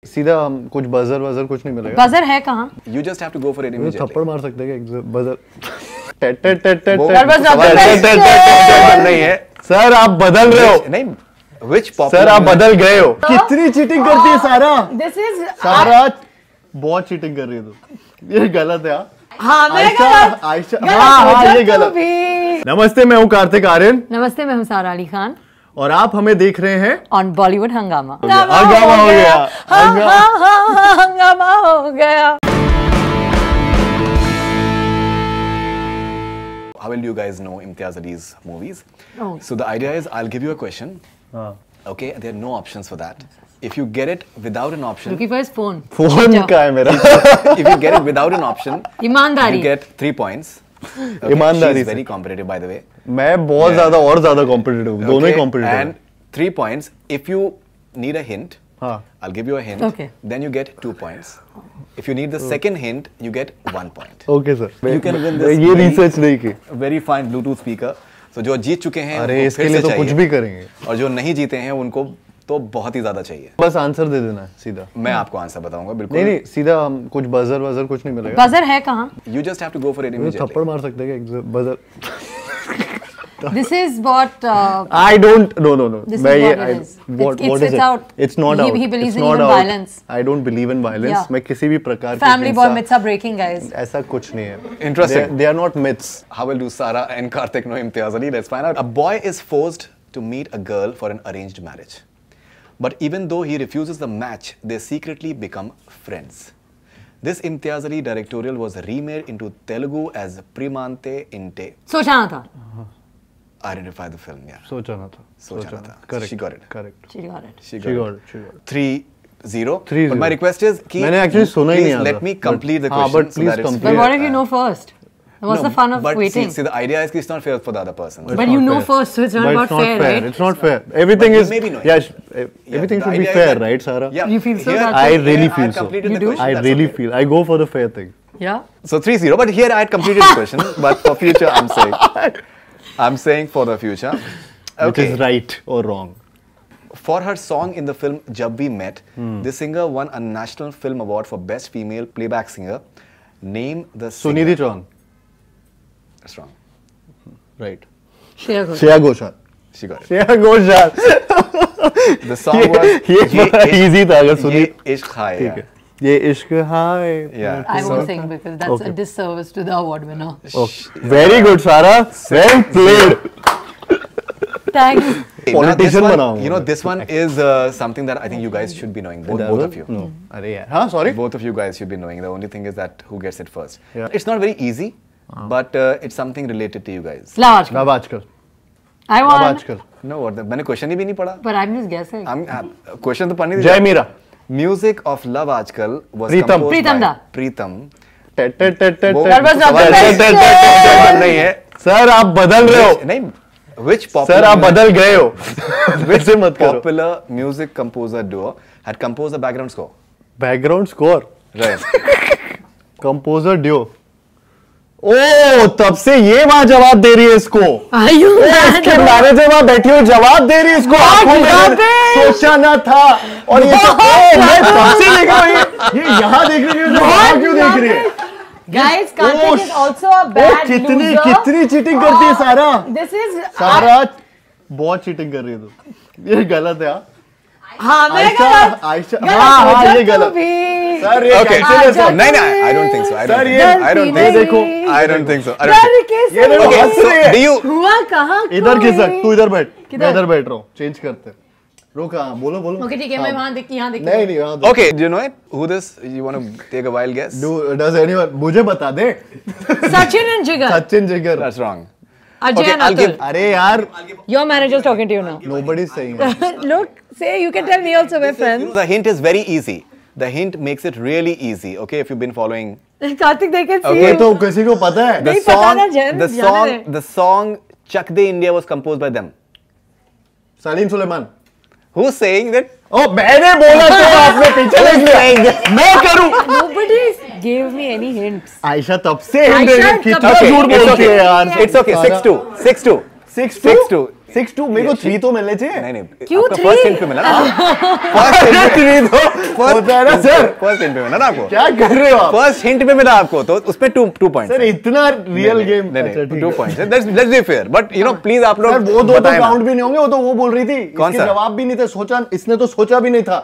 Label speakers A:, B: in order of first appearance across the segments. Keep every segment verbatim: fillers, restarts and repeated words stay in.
A: सीधा हम कुछ बजर वजर कुछ नहीं मिलेगा।
B: बजर है कहाँ?
C: You just have to go for it immediately.
A: थप्पड़ मार सकते हैं क्या बजर? टेट टेट टेट टेट
C: नहीं है
A: सर, आप बदल रहे हो।
C: नहीं, which
A: सर आप बदल गए हो। कितनी चीटिंग करती है सारा।
B: This is
A: सारा बहुत चीटिंग कर रही है तू। ये गलत है।
B: हाँ मैं
A: आयशा,
B: गलत।
A: आयशा, हाँ हाँ ये गलत। नमस्ते, मैं हूँ कार्तिक आर्यन।
B: नमस्ते, मैं हूँ सारा अली खान
A: और आप हमें देख रहे हैं
B: ऑन बॉलीवुड हंगामा।
A: हंगामा हो गया,
B: हंगामा हो गया।
C: How will you guys know Imtiaz Ali's movies?
B: Oh.
C: So the idea is I'll give you a question.
A: हाँ।
C: Okay, there are no options for that. If you get it without an option,
B: Looking for his phone.
A: Phone का है मेरा।
C: if you get it without an option,
B: ईमानदारी।
C: you get three points. Okay,
A: ईमानदारी
C: she's
A: से।
C: very competitive, by the way.
A: मैं बहुत ज्यादा और ज्यादा कॉम्पिटिटिव हूँ, दोनों ही
C: Okay,
A: competitive
C: and three points. If you need a hint,
A: हाँ।
C: I'll give you a hint.
B: Okay.
C: Then you get two points. If you need the second hint, you get one point.
A: Okay sir.
C: You can win this
A: ये
C: very-
A: research नहीं की।
C: Very fine Bluetooth speaker. So जो जीत चुके हैं
A: अरे
C: उनको
A: इसके
C: फिर
A: लिए
C: से
A: तो कुछ
C: चाहिए।
A: भी करेंगे।
C: और जो नहीं जीते हैं उनको तो बहुत ही ज्यादा चाहिए।
A: बस आंसर दे देना है सीधा।
C: मैं आपको आंसर बताऊंगा बिल्कुल।
A: नहीं नहीं, सीधा हम कुछ बजर वजर कुछ नहीं मिलेगा।
B: बजर है कहाँ?
C: You just have to go for it immediately.
A: थप्पड़ मार सकते हैं क्या buzzer?
B: This is what. Uh,
A: I don't. No no no.
B: This is
A: मैं ये
B: what it
A: I-
B: is.
A: What
B: It's-
A: what
B: it's-
A: is
B: it's
A: it?
B: out.
A: It's not
B: He-
A: out.
B: he believes
A: It's
B: in
A: not
B: even
A: out.
B: violence.
A: I don't believe in violence.
B: Yeah.
A: मैं किसी भी प्रकार की
B: family
A: हिंसा-
B: bomb myths are breaking, guys.
A: ऐसा कुछ नहीं है।
C: Interesting.
A: They, they are not myths.
C: How will do Sara and Karthik know Imtiaz Ali? Let's find out. A boy is forced to meet a girl for an arranged marriage. But even though he refuses the match, they secretly become friends. This Imtiaz Ali directorial was remade into Telugu as Primante Inte.
B: सोचा ना था।
C: Identify the film, yeah.
A: सोचा ना था।
C: सोचा ना था.
A: Correct.
C: She got it.
A: Correct.
B: She got it.
C: She
A: She
C: got
A: got
C: it.
A: it. She got it.
C: Three zero.
A: Three
C: But my
A: zero.
C: request is कि
A: मैंने actually सुना ही
C: please
A: नहीं आता।
C: let me complete the
A: हाँ,
C: question.
A: but please
C: so that it's
A: complete.
B: But
C: fair.
B: what if you know first? What's
C: No,
B: the fun of
C: but
B: waiting?
C: See, see, the idea is कि it's not fair for the other person.
A: It's
B: But
A: not
B: you know
A: fair.
B: first, so it's not
A: But
B: about
A: it's not
B: fair,
A: fair.
B: right?
A: It's not fair. Everything
C: But you
A: is.
C: may be knowing.
A: Yeah, sh- eh,
C: Yeah,
A: everything
C: the
A: should be
C: idea is
A: fair,
C: that-
A: right, Sarah?
C: Yeah.
B: You feel so
C: Here-
B: that-
A: I
B: Here
A: really
C: here
A: feel
C: I
A: so.
C: completed
B: You
C: the
B: do?
C: question.
A: I
C: that's
A: really
C: okay.
A: feel. I go for the fair thing.
B: Yeah.
C: So three zero. But here I had completed the question. But for future, I'm saying, I'm saying for the future.
A: Which
C: Okay.
A: is right or wrong.
C: For her song in the film Jab We Met, this singer won a National Film Award for Best Female Playback Singer. Name the singer.
A: Sunidhi Chauhan.
C: That's wrong.
A: Right.
B: Shreya Ghoshal.
A: Shreya Ghoshal.
C: She got it.
A: Shreya Ghoshal.
C: The song was
A: ये
C: ये
A: बड़ा
C: इश्क-
A: easy था अगर सुनी।
C: ये इश्क है,
A: ठीक
C: yeah.
A: है। ये इश्क हाय।
C: Yeah.
B: I
C: So-
B: won't sing because that's
A: Okay.
B: a disservice to the award winner.
A: Okay. Very good, Sarah. Well played.
B: Thanks.
C: Hey, now this
A: Politician
C: one,
A: बनाऊंगा
C: you know,
A: मैं।
C: this one is uh, something that I think you guys should be knowing. Both, both of you.
A: No. अरे यार। हाँ, sorry.
C: Both of you guys should be knowing. The only thing is that who gets it first.
A: Yeah.
C: It's not very easy, but uh, it's something related to you guys.
B: Large.
A: अब आजकल।
B: I
A: अब
B: won.
A: आजकल।
C: No, what the, मैंने question ही भी नहीं पढ़ा.
B: But I'm just guessing.
C: I'm uh, question तो पढ़नी थी.
A: Jai Meera.
C: Music of Love Aajkal was
A: Pritam.
C: composed
B: Pritam
C: by
B: da.
C: Preetam.
A: टेट टेट टेट टेट
C: वो-
A: टेट।
B: That was not the
C: सवाल-
B: best.
C: टेट- टेट- टेट- टेट- नहीं है.
A: सर आप बदल रहे हो।
C: नहीं. Which popular
A: सर आप बदल गए हो। वैसे मत करो।
C: popular music composer duo had composed the background score?
A: Background score.
C: Right.
A: Composer ड्यू। ओ तब से ये वहां जवाब दे रही है इसको।
B: Are you
A: इसके
B: mad?
A: मैनेजर वहां बैठी हुई जवाब दे रही है इसको। आंखों में
B: rubbish!
A: सोचा ना था और ये तो ओ, मैं तब से देख रहा हूँ ये ये यहाँ देख रही है जो वहां क्यों देख रही है?
B: Guys,
A: Oh,
B: Karthik is also a
A: ओ
B: bad
A: कितनी
B: loser.
A: कितनी चीटिंग करती है सारा।
B: This is.
A: सारा बहुत चीटिंग कर रही है तू। ये गलत है।
B: हाँ मैं
A: आयशा
B: गलत.
A: आयशा
B: गलत
A: हाँ
B: हो
A: हाँ
B: जा
A: ये
B: तू
A: गलत।
B: भी.
A: सर ये
C: Okay.
A: कैसे ले
B: आजा
A: सकते?
C: नहीं नहीं. I don't think so. I don't
A: Sir,
C: think
A: ये-
C: so. I don't
B: गलती
C: think so.
A: देखो।
B: नहीं.
C: I don't think so. I don't
B: डर
C: think
B: कैसे
A: ये देखो,
B: हुआ?
C: Okay,
A: हंस
C: so
A: रही है।
C: do you
B: हुआ कहाँ
A: इधर
B: कोई?
A: खिसक तू इधर बैठ। मैं
B: किधर?
A: इधर बैठ रहा हूँ। चेंज करते हैं। रुक हाँ बोलो बोलो।
B: ओके ठीक है मैं वहाँ देखती यहाँ देखती
A: नहीं नहीं यहाँ दो।
C: Okay, do you know it? Who this? You want to take a wild guess?
A: Do does anyone मुझे बता दे।
B: Sachin and Jigar.
A: Sachin Jigar.
C: That's wrong.
B: Ajay
C: Okay,
B: and
C: I'll give-
B: Atul.
A: अरे यार
B: Your manager is talking to you now.
A: nobody is saying it.
B: Look, say you can tell me also, my friends.
C: The hint is very easy. The hint makes it really easy. Okay, if you've been following
B: Karthik, they can see
C: Okay,
A: ये
B: you.
A: तो किसी को पता है।
C: the
B: नहीं पता
C: song,
B: ना, Jain,
C: the
B: जाने
C: song,
B: they.
C: the song "Chak De India" was composed by them.
A: Salim Suleman.
C: Who's saying that?
A: ओ मैंने बोला तो आपने पीछे देख लिया। मैं करूं।
B: Nobody gave me any hints.
A: Ayesha तब से हिंट
B: आयशा
A: कितना
B: तब से-
A: झूठ
C: it's
A: बोलती
C: okay.
A: है यार।
C: It's okay. Six two. Six two.
A: Six
C: Six two.
A: Six two मेरे को थ्री तो मिलने चाहिए।
C: नहीं नहीं
B: क्यों
C: आपका
B: three?
C: फर्स्ट हिंट पे मिला ना फर्स्ट हिंट
A: थ्री तो होता है ना सर।
C: फर्स्ट हिंट पे मिला ना आपको
A: क्या कर रहे हो आप?
C: फर्स्ट हिंट पे मिला आपको तो उसमें टू टू पॉइंट्स
A: सर इतना रियल गेम।
C: नहीं नहीं two points let's let's be fair but you know please आप लोग
A: सर वो दो तो काउंट भी नहीं होंगे, वो तो वो बोल रही थी।
C: कौन
A: इसके
C: सा?
A: जवाब भी नहीं थे, सोचा इसने तो सोचा भी नहीं था।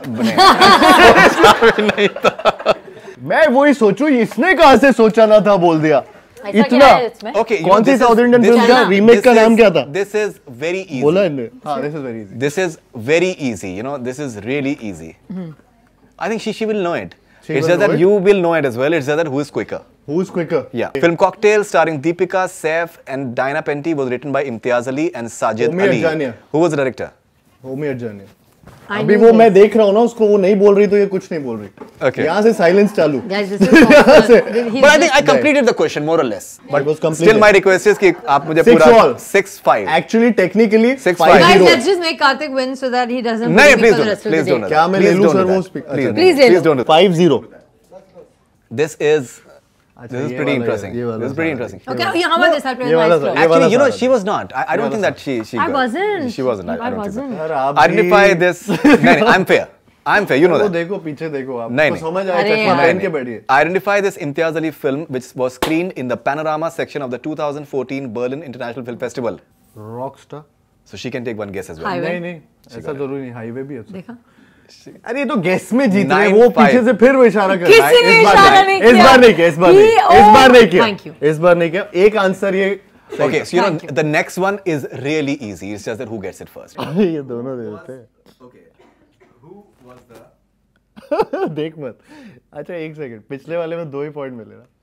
C: नहीं था
A: मैं वही सोचूं इसने कहां से सोचा ना था बोल दिया इतना।
C: ओके
A: कौन सी साउथ इंडियन फिल्म का रीमेक का नाम क्या था?
C: दिस इज वेरी इजी
A: बोला इनने। हाँ this is very easy.
C: This is very easy, you know, this is really easy. I think she she will know it.
A: She
C: it's
A: will
C: just that
A: know it?
C: you will know it as well. It's just that who is quicker.
A: Who's quicker?
C: Yeah. Film Cocktail starring Deepika, Saif and Diana Penty was written by Imtiaz Ali and Sajid
A: Homi
C: Ali.
A: Adjania.
C: Who was the director?
A: Homi Adajania. अभी वो मैं देख रहा हूँ ना उसको, वो नहीं बोल रही तो ये कुछ नहीं बोल रही।
C: Okay.
A: यहाँ से साइलेंस चालू।
B: Guys, this is awful.
C: But I think I completed the question more or less.
A: But was completed.
C: Still my request is कि आप मुझे
A: Six
C: पूरा
A: all.
C: six five.
A: Actually technically
C: Six
A: five
C: five.
B: Guys,
A: zero।
B: let's just make Karthik win so that he doesn't
C: नहीं
B: bully
C: please
B: people the
C: don't.
B: rest of
C: Please
B: the
C: don't.
B: day.
A: क्या मैं ले
C: Please
A: लूं
C: don't
A: sir
C: do
A: वो
C: that.
A: speak-
C: Please
A: अच्छा,
B: Please ले
C: please
B: लो।
C: don't do that.
A: five zero।
C: This is this is
A: ये
C: pretty
A: वाला-
C: interesting.
A: ये वाला
C: This is pretty
A: सारा।
C: interesting.
B: Okay, yeah, how about this? I'll play
A: ये वाला
B: my
A: था,
B: slow.
A: ये वाला
C: Actually, you know,
A: सारा।
C: she was not. I, I don't think that she she.
B: I
C: got-
B: wasn't.
C: She wasn't. I, I
B: I
C: don't think so.
B: wasn't.
A: Sir आप
C: Identify
A: भी-
C: this. नहीं नहीं, I'm fair. I'm fair. You know
A: वो
C: that.
A: देखो पीछे देखो आप
C: नहीं,
A: तो
C: नहीं।
A: समझ आए
B: अरे
A: चश्मा
B: यार।
A: पहन के बैठिए।
C: Identify this Imtiaz Ali film which was screened in the Panorama section of the two thousand fourteen Berlin International Film Festival.
A: Rockstar.
C: So she can take one guess as well.
B: Highway.
A: नहीं नहीं ऐसा जरूरी नहीं, highway भी है उसमें।
B: देखा?
A: अरे ये तो गेस में जीत रहे
C: Nine
A: वो
C: five.
A: पीछे से फिर वो इशारा कर रहा है।
B: किसी ने
A: इस बार
B: इशारा नहीं
A: इस
B: किया।
A: बार नहीं किया, इस बार नहीं
B: He-
A: इस बार नहीं किया,
B: Thank you.
A: इस बार नहीं किया। एक आंसर ये
C: Okay, so you know
B: Thank you.
C: the next one is really easy. It's just that who gets it first.
A: ये दोनों दे देते हैं।
C: Okay. Who was the
A: देख मत। अच्छा एक सेकंड, पिछले वाले में दो ही पॉइंट मिले ना।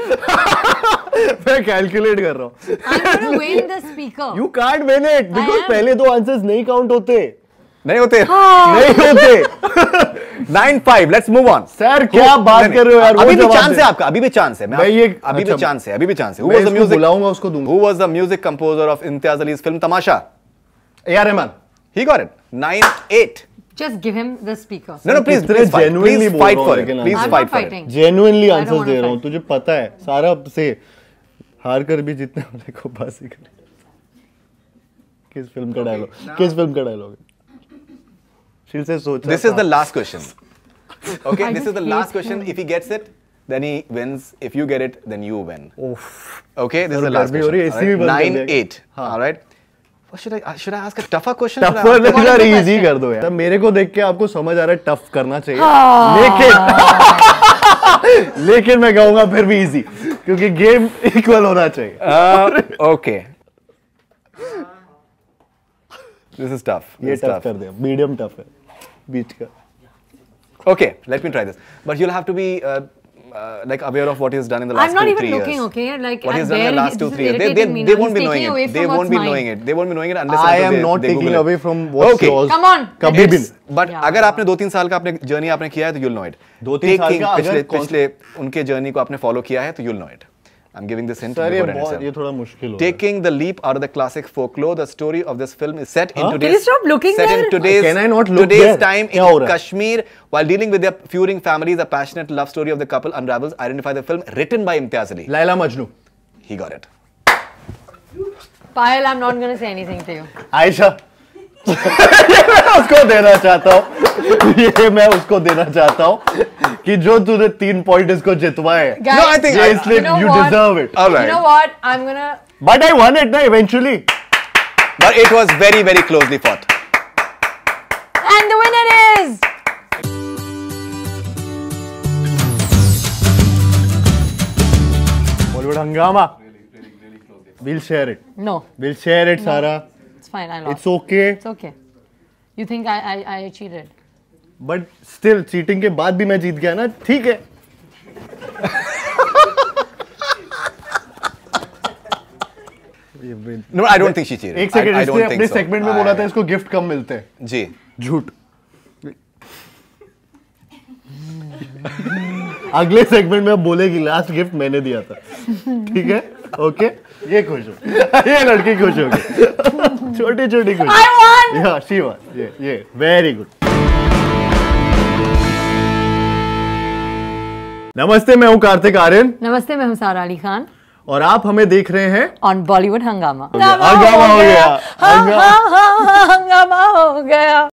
A: मैं कैलकुलेट कर रहा हूँ।
B: I'm gonna win the speaker.
A: You can't win it because
B: am.
A: पहले दो आंसर्स नहीं काउंट होते,
C: नहीं होते
A: नहीं होते।
C: Nine five let's move on
A: sir क्या बात कर रहे हो यार? वो
C: अभी भी
A: जवाब
C: चांस
A: दे।
C: है आपका अभी भी चांस है मैं
A: मैं ये-
C: अभी भी
A: अच्छा,
C: चांस है अभी भी चांस है Who
A: मैं
C: was the
A: इसको
C: music
A: बुलाऊंगा उसको दूंगा।
C: Who was the music composer of Imtiaz Ali's film Tamasha?
A: A R Rahman.
C: He got it nine eight.
B: Just give him the speaker.
C: No no please
A: कितने
C: please fight
A: genuinely
C: please
A: बोल
C: fight
A: रहा हूँ
C: for it
A: लेकिन
C: please
B: I'm
C: fight
B: not
C: for it.
B: fighting.
A: Genuinely
B: I don't
A: answers
B: wanna
A: दे रहा हूँ,
B: fight.
A: तुझे पता है सारा से हार कर भी जीतने वाले को बासी कर। किस फिल्म का डायलॉग किस फिल्म का डायलॉग है? शील से सोचा
C: This is the last question. Okay,
B: I
C: this is
B: just
C: the
B: hate
C: last question.
B: him.
C: If he gets it, then he wins. If you get it, then you win. Okay, this is the
A: sir,
C: last
A: गर्मी हो रही है,
C: question.
A: AC भी बंद कर
C: Nine
A: देंगे।
C: eight. All right. What should I should I ask a tougher question? Should I
A: tougher
C: ask a-
A: नहीं यार,
B: What is the
A: easy
B: question?
A: कर दो यार। मेरे को देख के आपको समझ आ रहा है टफ करना चाहिए, लेकिन लेकिन मैं कहूंगा फिर भी इजी, क्योंकि गेम इक्वल होना चाहिए।
C: Uh, okay. This is tough.
A: ये
C: This is
A: टफ
C: tough.
A: कर दिया, मीडियम टफ है बीच का।
C: Okay, let me try this. But you'll have to be uh, uh, like aware of what he's done in the last
B: I'm not
C: two,
B: even
C: three
B: looking,
C: years.
B: okay? Like,
C: What
B: I'm
C: he's done in the
B: barely-
C: last two,
B: this is
C: three years. They, they,
B: irritating me
C: they
B: now.
C: won't be
B: He's
C: knowing
B: taking
C: it.
B: away
C: They
B: from
C: won't
B: what's
C: be
B: mine.
C: knowing it. They won't be knowing it unless
A: I
C: until
A: am
C: they,
A: not
C: they
A: taking
C: Google it.
A: away from what
C: Okay.
A: yours
B: Come on.
A: कभी भी
C: It's- But अगर आपने दो तीन साल का आपने journey आपने किया है तो you'll know it.
A: दो तीन साल
C: Taking
A: का अगर
C: पिछले
A: कौन-
C: पिछले उनके जर्नी को आपने फॉलो किया है तो you'll know it. I'm giving this hint
A: sir ये
C: before it
A: बहुत
C: ends
A: ये
C: up.
A: थोड़ा मुश्किल हो रहा है।
C: Taking the leap out of the classic folklore, the story of this film is set in
A: Huh?
C: today's
B: Can you stop looking
C: set in
B: there?
C: today's
A: Can I not look
C: today's
A: there?
C: time
A: क्या हो
C: in
A: रहा है?
C: Kashmir while dealing with their feuding families. A passionate love story of the couple unravels. Identify the film written by Imtiaz Ali.
A: Laila Majnu.
C: He got it.
B: Payal, I'm not gonna say anything to you.
A: Ayesha. मैं उसको देना चाहता हूँ, ये मैं उसको देना चाहता हूँ कि जो तूने तीन पॉइंट इसको जितवाए।
B: Guys,
C: No, I think-
A: ये
C: I-
A: इसलिए
B: you know
A: you
B: what?
A: deserve it.
C: All right.
B: You know what? I'm gonna.
A: But I won it ना eventually.
C: But it was very very closely fought.
B: And the winner is.
A: Bollywood हंगामा। We'll share it.
B: No,
A: We'll share it, Sara.
B: it's fine. I lost.
A: It's okay.
B: It's okay. You think I I, I cheated?
A: But still cheating के बाद भी मैं जीत गया ना, ठीक है।
C: No, I don't think she cheated.
A: एक second,
C: I, I
A: इसने
C: don't
A: अपने
C: think so.
A: सेगमेंट में
C: I-
A: बोला था इसको गिफ्ट कम मिलते हैं।
C: जी.
A: झूठ। अगले सेगमेंट में अब बोलेगी लास्ट गिफ्ट मैंने दिया था, ठीक है? ओके, ये खुश हो, ये लड़की खुश हो गई, छोटी छोटी खुश।
B: I won!
A: Yeah, she won. ये ये वेरी गुड। नमस्ते, मैं हूँ कार्तिक आर्यन
B: नमस्ते, मैं हूँ सारा अली खान।
A: और आप हमें देख रहे हैं
B: On Bollywood Hangama.
A: हंगामा हो गया,
B: हाँ, हाँ, हाँ, हाँ, हंगामा हो गया.